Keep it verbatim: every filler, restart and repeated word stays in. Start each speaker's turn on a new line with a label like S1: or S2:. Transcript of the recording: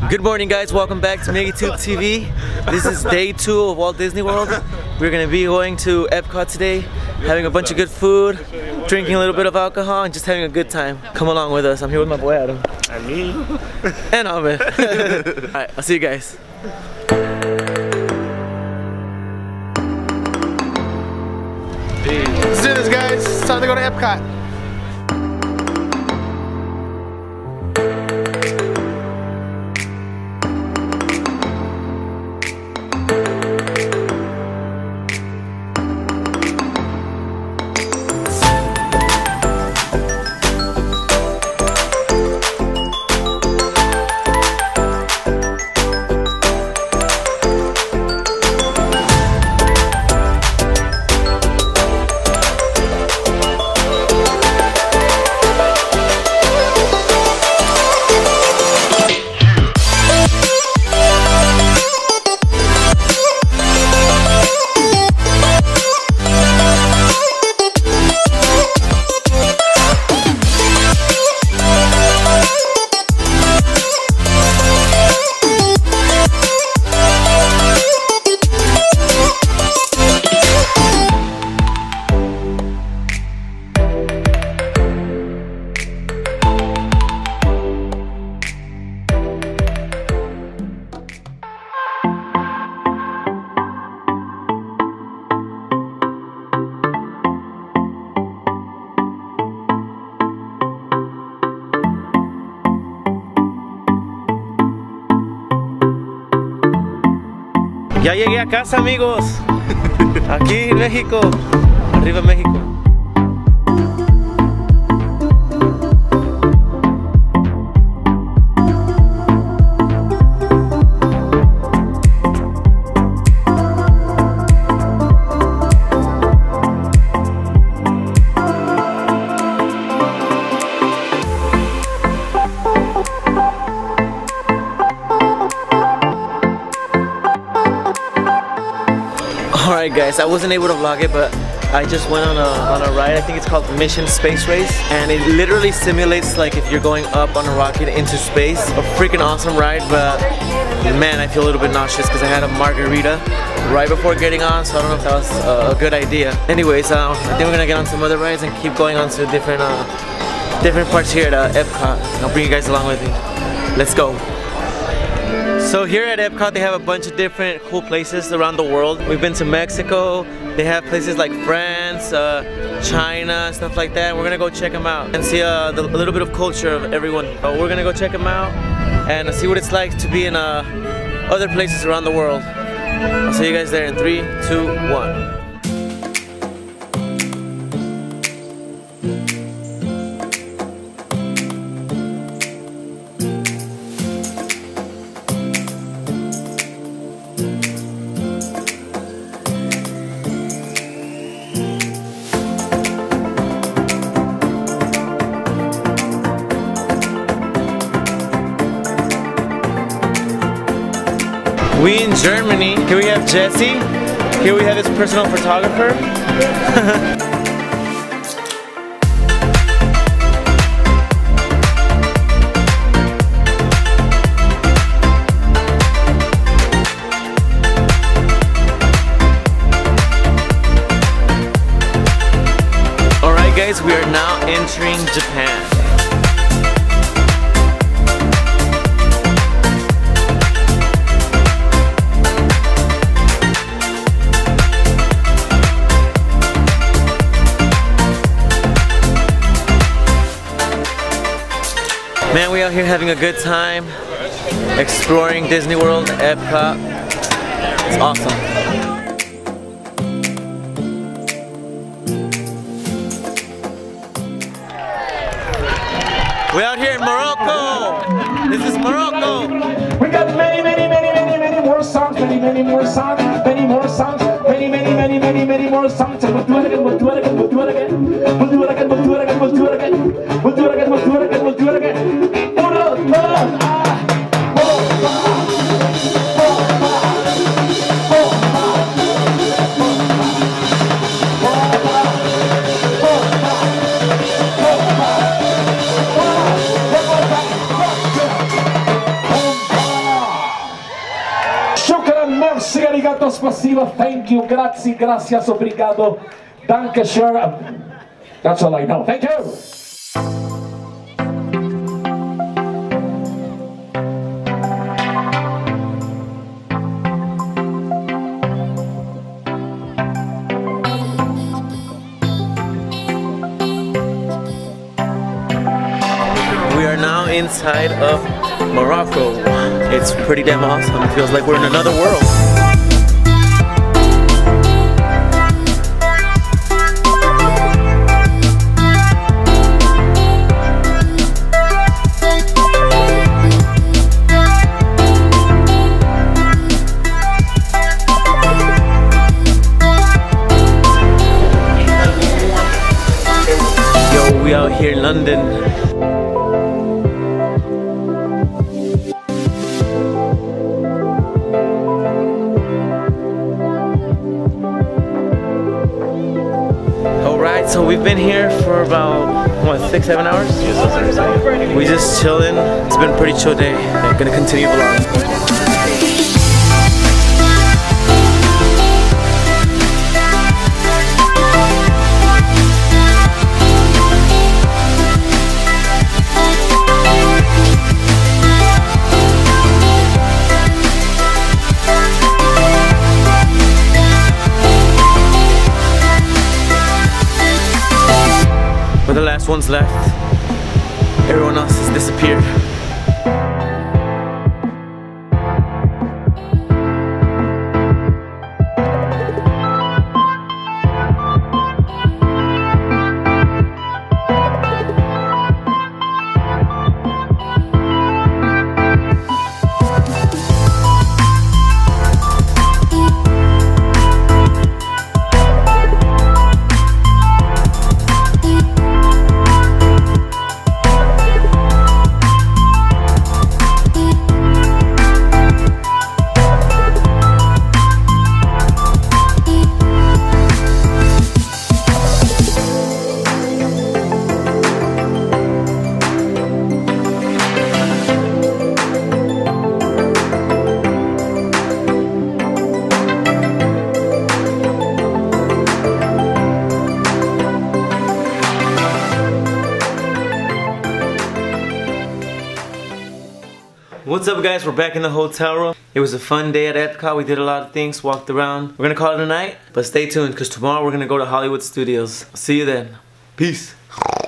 S1: Good morning, guys. Welcome back to Megitube T V. This is day two of Walt Disney World. We're gonna be going to Epcot today, having a bunch of good food, drinking a little bit of alcohol, and just having a good time. Come along with us. I'm here with my boy Adam.
S2: And me.
S1: And Ahmed. Alright, I'll see you guys.
S2: Let's do this, guys. It's time to go to Epcot.
S1: Ya llegué a casa, amigos. Aquí en México. Arriba México. Alright guys, I wasn't able to vlog it, but I just went on a, on a ride. I think it's called Mission Space Race, and it literally simulates like if you're going up on a rocket into space. A freaking awesome ride, but man, I feel a little bit nauseous because I had a margarita right before getting on, so I don't know if that was uh, a good idea. Anyways, uh, I think we're gonna get on some other rides and keep going on to different uh, different parts here at uh, Epcot. I'll bring you guys along with me. Let's go. So here at Epcot, they have a bunch of different cool places around the world. We've been to Mexico. They have places like France, uh, China, stuff like that. We're gonna go check them out and see uh, the, a little bit of culture of everyone. Uh, we're gonna go check them out and see what it's like to be in uh, other places around the world. I'll see you guys there in three, two, one. We in Germany. Here we have Jesse. Here we have his personal photographer. Alright guys, we are now entering Japan. Man, we out here having a good time, exploring Disney World, Epcot. It's awesome. We're out here in Morocco. This is Morocco.
S3: We got many, many, many, many, many more songs, many, many more songs, many more songs, many, many, many, many, many more songs. And we'll do it again, we'll do it again, we'll do it again. We'll do it again, we'll do it again, we'll do it again. We'll do it again, we'll do it again, we'll do it again. applaus spasiba. Thank you. Grazie, gracias, obrigado. Danke schön. That's all I know. Thank you.
S1: We are now inside of Morocco. It's pretty damn awesome. It feels like we're in another world. Yo, we out here in London. Alright, so we've been here for about, what, six, seven hours? We just chilling. It's been a pretty chill day. I'm gonna continue vlogging. We're the last ones left. Everyone else has disappeared. What's up, guys? We're back in the hotel room. It was a fun day at Epcot. We did a lot of things, walked around. We're gonna call it a night, but stay tuned because tomorrow we're gonna go to Hollywood Studios. See you then. Peace.